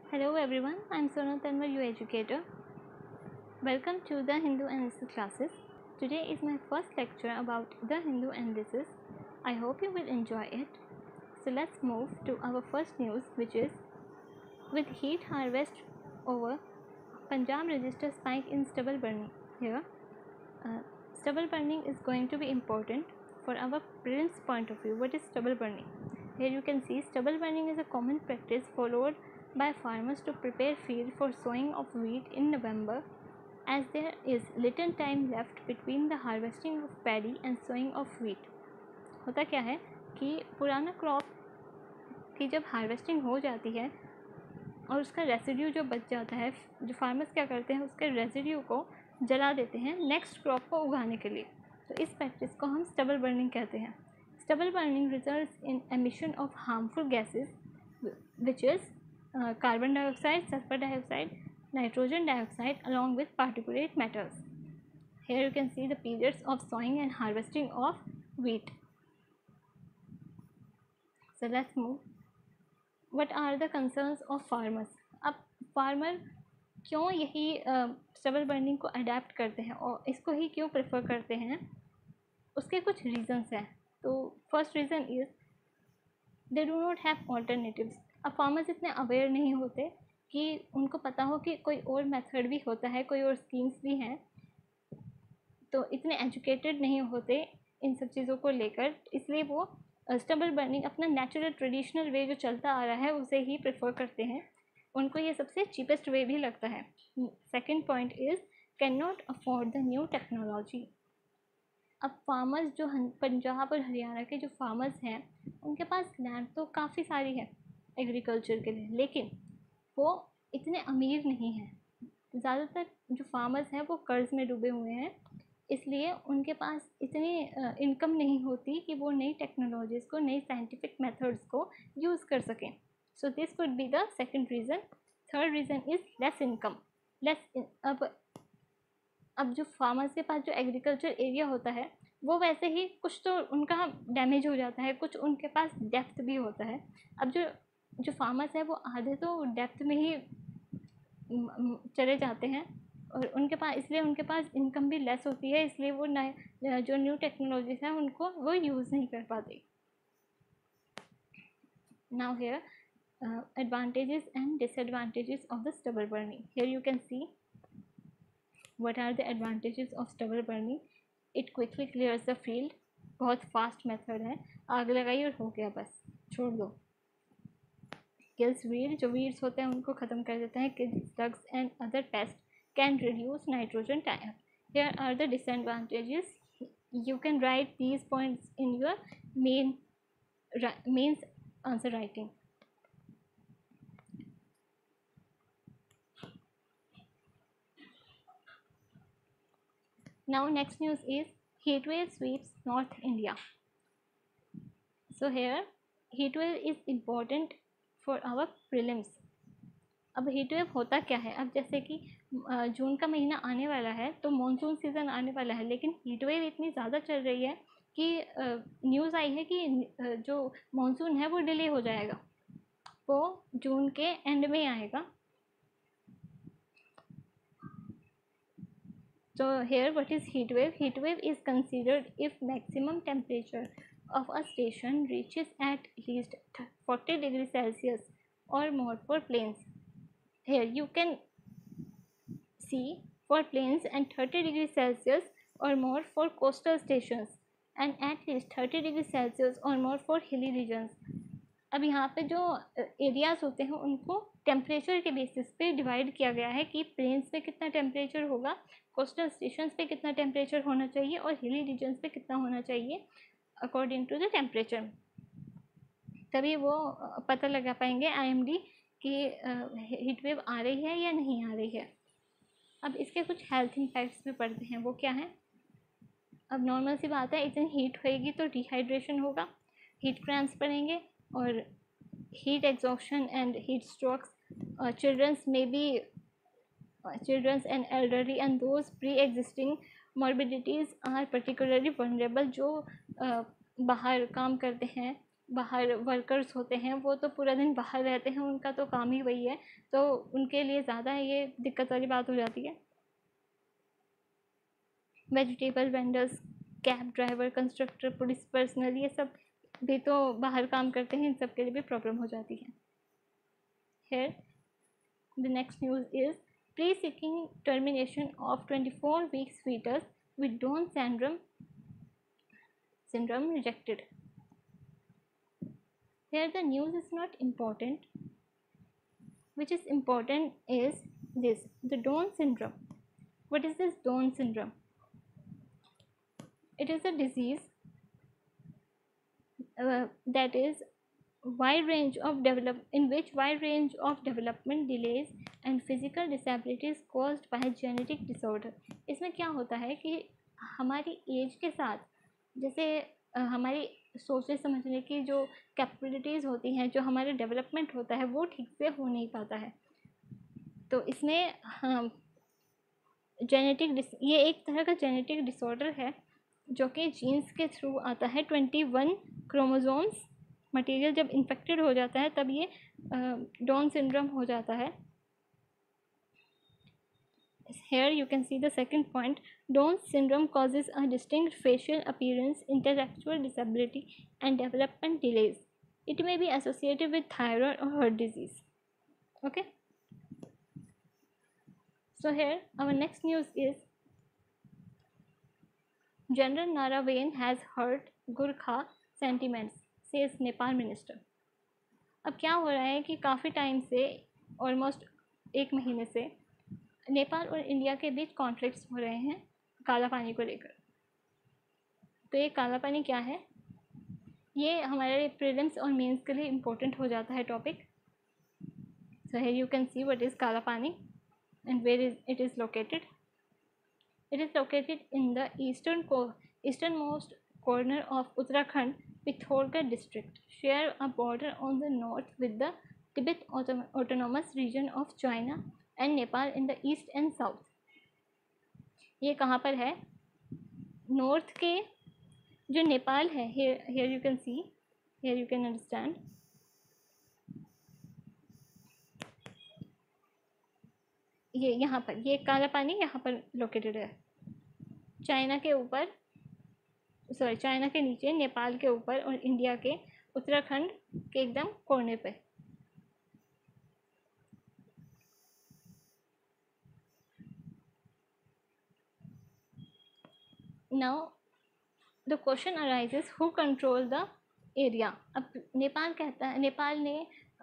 Hello everyone, I am Sonal Tanwar, your educator. Welcome to the Hindu analysis classes. Today is my first lecture about the Hindu analysis. I hope you will enjoy it. So let's move to our first news, which is with heat harvest over, Punjab registers spike in stubble burning. Here, stubble burning is going to be important for our prelims point of view. What is stubble burning? Here you can see stubble burning is a common practice followed by farmers to prepare field for sowing of wheat in November, as there is little time left between the harvesting of paddy and sowing of wheat. होता क्या है कि पुराना crop की जब harvesting हो जाती है और उसका रेसिड्यू जो बच जाता है, जो फार्मर्स क्या करते हैं उसके रेसिड्यू को जला देते हैं नेक्स्ट क्रॉप को उगाने के लिए। तो इस प्रैक्टिस को हम स्टबल बर्निंग कहते हैं। Stubble burning results in emission of harmful gases which is carbon dioxide, sulfur dioxide, nitrogen dioxide along with particulate matters. Here you can see the periods of sowing and harvesting of wheat. So let's move. What are the concerns of farmers? अब farmer क्यों यही stubble burning को adapt करते हैं और इसको ही क्यों prefer करते हैं, उसके कुछ रीजंस हैं। तो first reason is they do not have alternatives. अब फार्मर्स इतने अवेयर नहीं होते कि उनको पता हो कि कोई और मेथड भी होता है, कोई और स्कीम्स भी हैं, तो इतने एजुकेटेड नहीं होते इन सब चीज़ों को लेकर, इसलिए वो स्टबल बर्निंग अपना नेचुरल ट्रेडिशनल वे जो चलता आ रहा है उसे ही प्रेफर करते हैं। उनको ये सबसे चीपेस्ट वे भी लगता है। Second point is can not afford the new technology. अब फार्मर्स जो पंजाब और हरियाणा के जो फार्मर्स हैं उनके पास लैंड तो काफ़ी सारी है एग्रीकल्चर के लिए, लेकिन वो इतने अमीर नहीं हैं। ज़्यादातर जो फार्मर्स हैं वो कर्ज़ में डूबे हुए हैं, इसलिए उनके पास इतनी इनकम नहीं होती कि वो नई टेक्नोलॉजीज़ को, नई साइंटिफिक मेथड्स को यूज़ कर सकें। So this could be the second reason. Third reason is less income. अब जो फार्मर्स के पास जो एग्रीकल्चर एरिया होता है वो वैसे ही कुछ तो उनका डैमेज हो जाता है, कुछ उनके पास डेप्थ भी होता है। अब जो फार्मर्स है वो आधे तो डेप्थ में ही चले जाते हैं और उनके पास, इसलिए उनके पास इनकम भी लेस होती है, इसलिए वो नए जो न्यू टेक्नोलॉजीज़ हैं उनको वो यूज़ नहीं कर पाते। Now here advantages and disadvantages of the stubble burning. Here you can see what are the advantages of stubble burning. It quickly clears the field. बहुत फास्ट मेथड है, आग लगाई और हो गया, बस छोड़ दो। kills weed, जो weeds होते हैं उनको ख़त्म कर देता है। kills bugs and other pests, can reduce nitrogen time. Here are the disadvantages. You can write these points in your mains answer writing. Now next news is heat wave sweeps North India. So here heat wave is important for our prelims. अब heat wave होता क्या है? अब जैसे कि जून का महीना आने वाला है तो मॉनसून सीज़न आने वाला है, लेकिन हीट वेव इतनी ज़्यादा चल रही है कि न्यूज़ आई है कि जो मॉनसून है वो डिले हो जाएगा, वो जून के एंड में आएगा। So here what is heat wave? Heat wave is considered if maximum temperature of a station reaches at least 40 degrees Celsius or more for plains. Here you can see for plains and 30 degrees Celsius or more for coastal stations and at least 30 degrees Celsius or more for hilly regions. अब यहाँ पे जो areas होते हैं उनको temperature के basis पे divide किया गया है कि प्लेन्स पे कितना टेम्परेचर होगा, कोस्टल स्टेशंस पे कितना टेम्परेचर होना चाहिए और हिली रीजन्स पे कितना होना चाहिए अकॉर्डिंग टू द टेम्परेचर। तभी वो पता लगा पाएंगे आईएमडी कि हीट वेव आ रही है या नहीं आ रही है। अब इसके कुछ हेल्थ इम्पैक्ट्स भी पड़ते हैं, वो क्या है? अब नॉर्मल सी बात है, इतनी हीट होएगी तो डिहाइड्रेशन होगा, हीट क्रैम्प्स पड़ेंगे और heat exhaustion and heat strokes. Children's and elderly and those pre-existing morbidities are particularly vulnerable. जो बाहर काम करते हैं बाहर वर्कर्स होते हैं वो तो पूरा दिन बाहर रहते हैं, उनका तो काम ही वही है, तो उनके लिए ज़्यादा ये दिक्कत वाली बात हो जाती है। Vegetable vendors, cab driver, constructor, police personnel, ये सब भी तो बाहर काम करते हैं, इन सब के लिए भी प्रॉब्लम हो जाती है। Here the next news is pre-seeking termination of 24 weeks fetus with Down syndrome rejected. Here the news is not important. Which is important is this, the Down syndrome. What is this Down syndrome? It is a disease that is in which wide range of development delays and physical disabilities caused by genetic disorder. इसमें क्या होता है कि हमारी as के साथ जैसे हमारी सोचने समझने की जो कैपेबिलिटीज़ होती हैं, जो हमारे डेवलपमेंट होता है वो ठीक से हो नहीं पाता है। तो इसमें ये एक तरह का जेनेटिक डिसऑर्डर है जो कि जीन्स के थ्रू आता है। 21 क्रोमोसोम्स मटेरियल जब इन्फेक्टेड हो जाता है तब ये डाउन सिंड्रोम हो जाता है। Here you can see the second point. Down syndrome causes a distinct facial appearance, intellectual disability, and development delays. It may be associated with thyroid or heart disease. Okay. So here our next news is General Naravane has hurt Gurkha sentiments, says Nepal minister. अब क्या हो रहा है कि काफ़ी time से, almost 1 महीने से नेपाल और इंडिया के बीच कॉन्फ्लिक्ट्स हो रहे हैं काला पानी को लेकर। तो ये काला पानी क्या है, ये हमारे प्रीलिम्स और मेंस के लिए इम्पोर्टेंट हो जाता है topic. So here you can see what is Kala Pani and where it is located. It is located in the easternmost corner of Uttarakhand, Pithoragarh district, share a border on the north with the Tibet Autonomous Region of China and Nepal in the east and south. ये कहाँ पर है? North के जो नेपाल है, here you can see, here you can understand. ये यहाँ पर, ये काला पानी यहाँ पर लोकेटेड है, चाइना के ऊपर, चाइना के नीचे, नेपाल के ऊपर और इंडिया के उत्तराखंड के एकदम कोने पे। Now the question arises, who control the area. अब नेपाल कहता है, नेपाल ने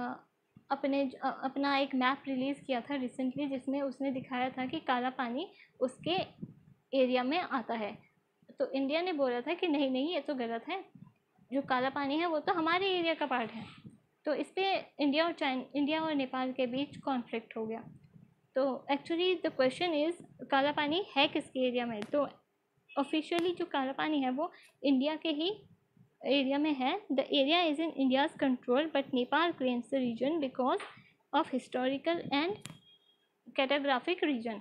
अपना एक मैप रिलीज़ किया था रिसेंटली, जिसमें उसने दिखाया था कि काला पानी उसके एरिया में आता है। तो इंडिया ने बोला था कि नहीं नहीं, ये तो गलत है, जो काला पानी है वो तो हमारे एरिया का पार्ट है। तो इस पर इंडिया और नेपाल के बीच कॉन्फ्लिक्ट हो गया। तो actually the question is, Kala पानी है किसके एरिया में? तो ऑफिशियली जो काला पानी है वो इंडिया के ही एरिया में है। The area is in India's control but Nepal claims the region because of historical and cartographic region.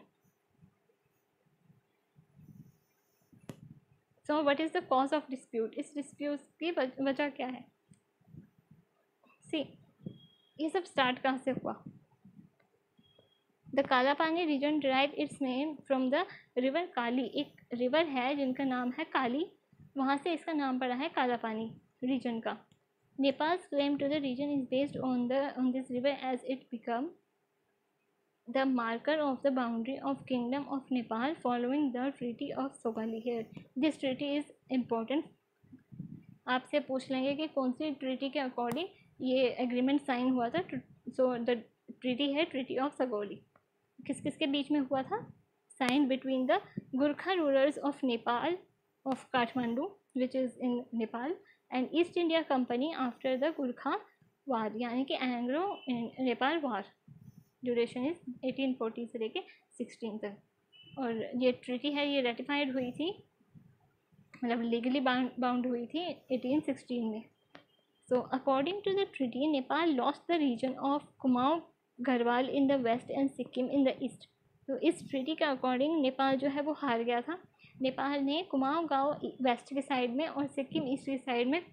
So what is the cause of dispute? इस डिस्प्यूट की वजह क्या है? सी, ये सब स्टार्ट कहाँ से हुआ? The Kala Pani region derive its name from the river Kali. एक रिवर है जिनका नाम है काली, वहाँ से इसका नाम पड़ा है काला पानी रीजन का। Nepal's claim to the region is based on this river as it become the marker of the boundary of kingdom of Nepal following the treaty of Sagauli. Here this treaty is important. आपसे पूछ लेंगे कि कौन सी ट्रीटी के according ये agreement sign हुआ था। सो द ट्रीटी है ट्रीटी ऑफ सगौली। किस किस के बीच में हुआ था? Sign between the Gurkha rulers of Nepal of Kathmandu which is in Nepal and East India Company after the Gurkha war, यानी कि Anglo Nepal war. Duration is 1840 से लेके 16 तक। और ये ट्रीटी है, ये रेटिफाइड हुई थी, मतलब लीगली बाउंड हुई थी 1816 में। So according to the treaty Nepal lost the region of Kumaon Garhwal in the west and Sikkim in the east. तो इस ट्रीटी के अकॉर्डिंग नेपाल जो है वो हार गया था। नेपाल ने कुमाऊं गाँव वेस्ट के साइड में और सिक्किम ईस्ट की साइड में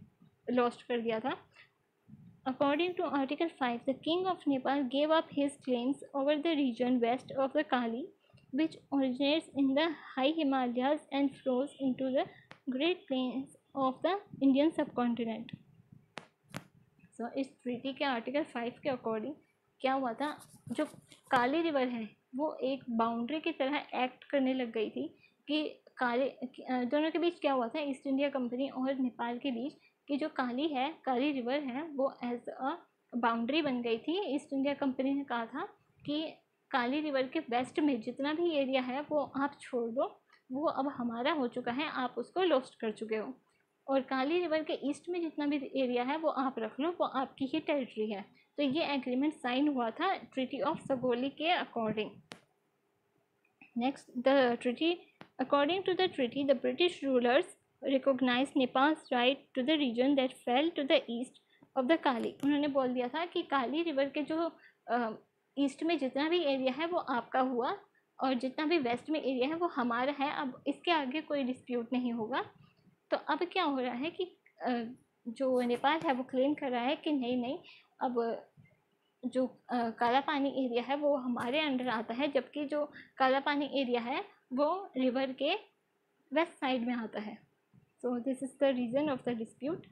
लॉस्ट कर दिया था। According to Article 5, the King of Nepal gave up his claims over the region west of the Kali, which originates in the high Himalayas and flows into the Great Plains of the Indian subcontinent. So, इस treaty के article 5 के according क्या हुआ था, जो काली river है वो एक बाउंड्री की तरह एक्ट करने लग गई थी कि काली दोनों के बीच क्या हुआ था, ईस्ट इंडिया कंपनी और नेपाल के बीच कि जो काली रिवर है वो एज अ बाउंड्री बन गई थी। ईस्ट इंडिया कंपनी ने कहा था कि काली रिवर के वेस्ट में जितना भी एरिया है वो आप छोड़ दो, वो अब हमारा हो चुका है, आप उसको लॉस्ट कर चुके हो, और काली रिवर के ईस्ट में जितना भी एरिया है वो आप रख लो, वो आपकी ही टेरिटरी है। तो ये एग्रीमेंट साइन हुआ था ट्रीटी ऑफ सगोली के according. Next, the treaty, according to the treaty the British rulers recognise Nepal's right to the region that fell to the east of the Kali. उन्होंने बोल दिया था कि काली रिवर के जो ईस्ट में जितना भी एरिया है वो आपका हुआ, और जितना भी वेस्ट में एरिया है वो हमारा है, अब इसके आगे कोई डिस्प्यूट नहीं होगा। तो अब क्या हो रहा है कि जो नेपाल है वो क्लेम कर रहा है कि नहीं, अब जो काला पानी एरिया है वो हमारे अंडर आता है, जबकि जो काला पानी एरिया है वो रिवर के वेस्ट साइड में आता है। So this is the reason of the dispute.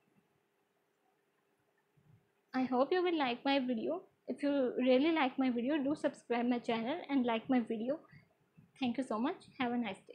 I hope you will like my video. If you really like my video, do subscribe my channel and like my video. Thank you so much. Have a nice day.